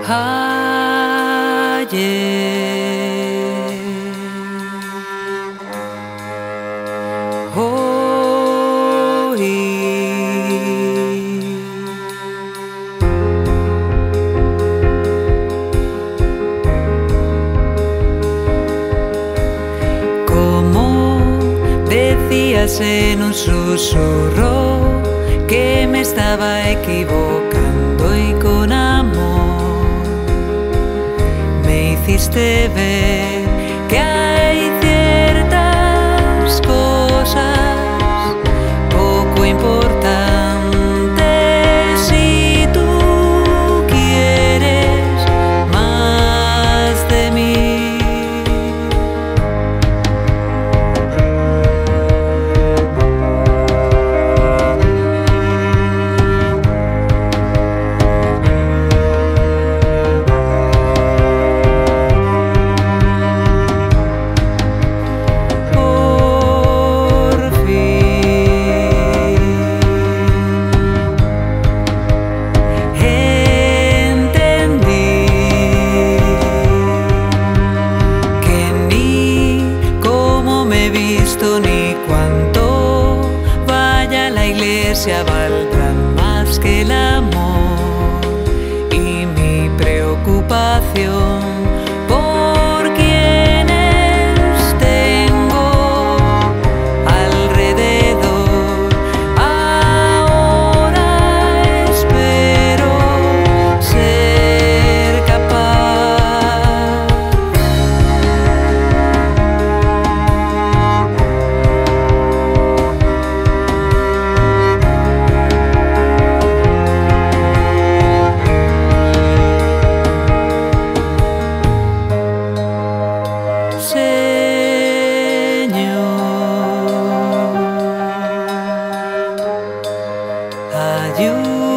ayer, hoy, como decías en un susurro que me estaba equivocando y con amor me hiciste ver que hay ciertas cosas poco importantes si tú quieres más de mí. Ni cuánto vaya a la iglesia valdrán más que el amor y mi preocupación por quienes tengo alrededor. Ahora espero ser capaz Señor, ayúdame.